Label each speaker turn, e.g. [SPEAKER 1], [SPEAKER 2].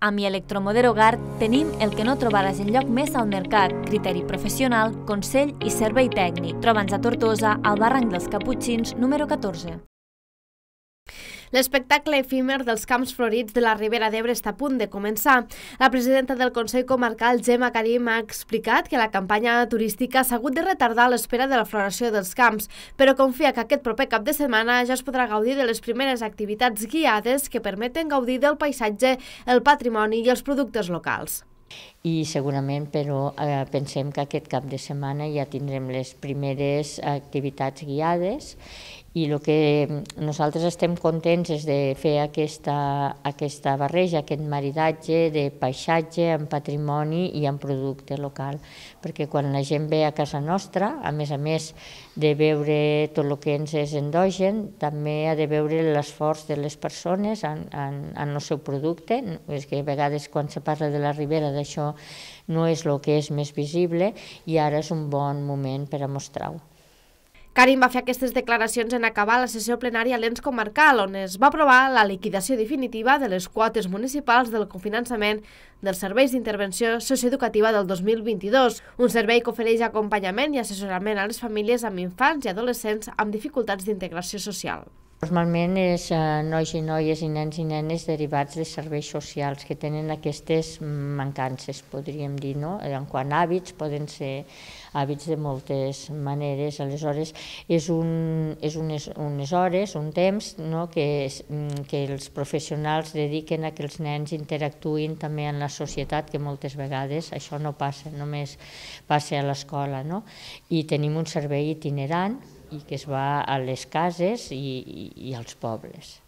[SPEAKER 1] A Mi Electromoder Hogar tenim el que no trobaràs enlloc més al mercat: criteri professional, consell i servei tècnic. Troba'ns a Tortosa, al barranc dels Caputxins, número 14.
[SPEAKER 2] L'espectacle efímer dels Camps Florits de la Ribera d'Ebre està a punt de començar. La presidenta del Consell Comarcal, Gemma Karim, ha explicat que la campanya turística s'ha hagut de retardar a l'espera de la floració dels camps, però confia que aquest proper cap de setmana ja es podrà gaudir de les primeres activitats guiades que permeten gaudir del paisatge, el patrimoni i els productes locals.
[SPEAKER 3] I segurament, però, pensem que aquest cap de setmana ja tindrem les primeres activitats guiades i el que nosaltres estem contents és de fer aquesta barreja, aquest maridatge de paisatge amb patrimoni i amb producte local, perquè quan la gent ve a casa nostra, a més de veure tot el que ens és endogen, també ha de veure l'esforç de les persones en el seu producte. És que a vegades quan se parla de la Ribera d'això no és el que és més visible i ara és un bon moment per a mostrar-ho.
[SPEAKER 2] Karim va fer aquestes declaracions en acabar la sessió plenària a l'ens comarcal, on es va aprovar la liquidació definitiva de les quotes municipals del cofinançament dels serveis d'intervenció socioeducativa del 2022, un servei que ofereix acompanyament i assessorament a les famílies amb infants i adolescents amb dificultats d'integració social.
[SPEAKER 3] Normalment és nois i noies i nens i nenes derivats de serveis socials que tenen aquestes mancances, podríem dir, no? En quant a hàbits, poden ser hàbits de moltes maneres. Aleshores, és unes hores, un temps, no? que els professionals dediquen a que els nens interactuïn també en la societat, que moltes vegades això no passa, només passa a l'escola, no? I tenim un servei itinerant i que es va a les cases i als pobles.